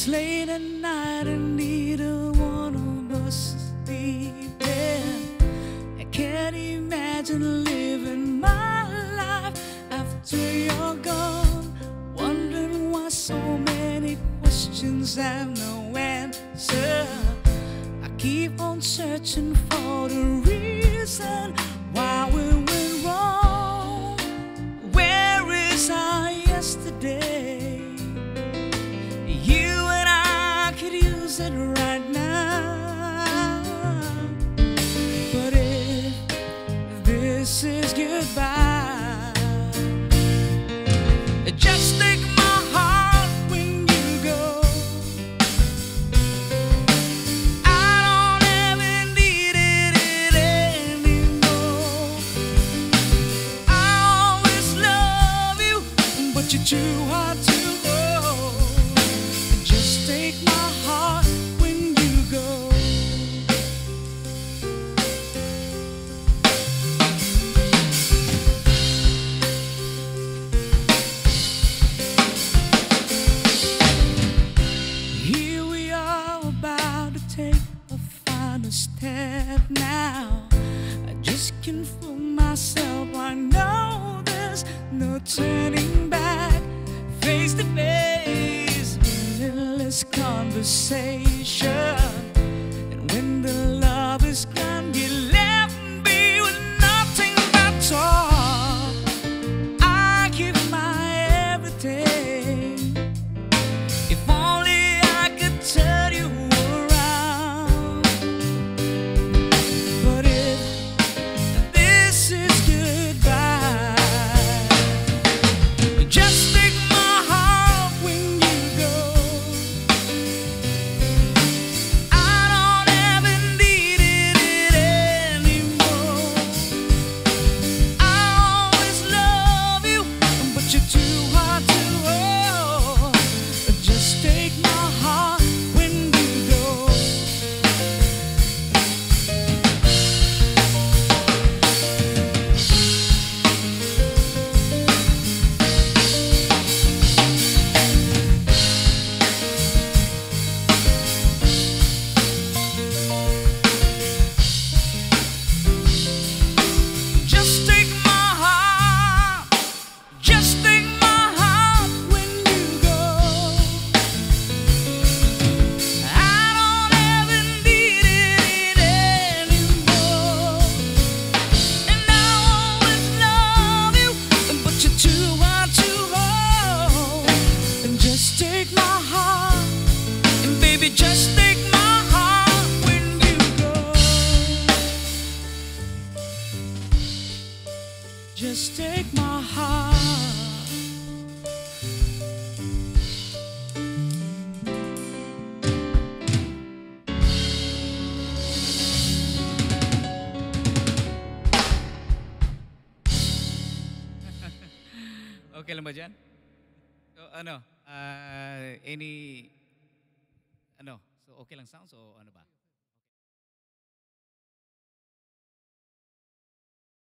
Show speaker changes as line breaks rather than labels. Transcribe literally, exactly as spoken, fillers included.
It's late at night and neither one of us is sleeping. I can't imagine living my life after you're gone, wondering why so many questions have no answer. I keep on searching for the reason why we went wrong. Where is our yesterday? You and I could use it right now. But if this is goodbye, just take my heart when you go. I don't ever need it anymore. I always love you, but you're too hard to hold. Just take my heart when you go. Here we are about to take a final step now. I just can't fool myself. I know there's no turning back. Face to face, endless conversation. And when the love is gone, you left me with nothing but talk. I give my everything. If only I could turn you around. But if this is goodbye, just take my heart when you go. I don't ever need it anymore. I always love you, but you're too hard to hold. Just take my heart when you go. Just take my heart, just take my heart when you go. I don't ever need it anymore. And I always love you, but you're too hard to hold. And just take my heart, and baby, just take my heart when you go. Just take my heart. Okay lang ba dyan? So, ano, uh, any, ano, so okay lang sound? So, ano ba?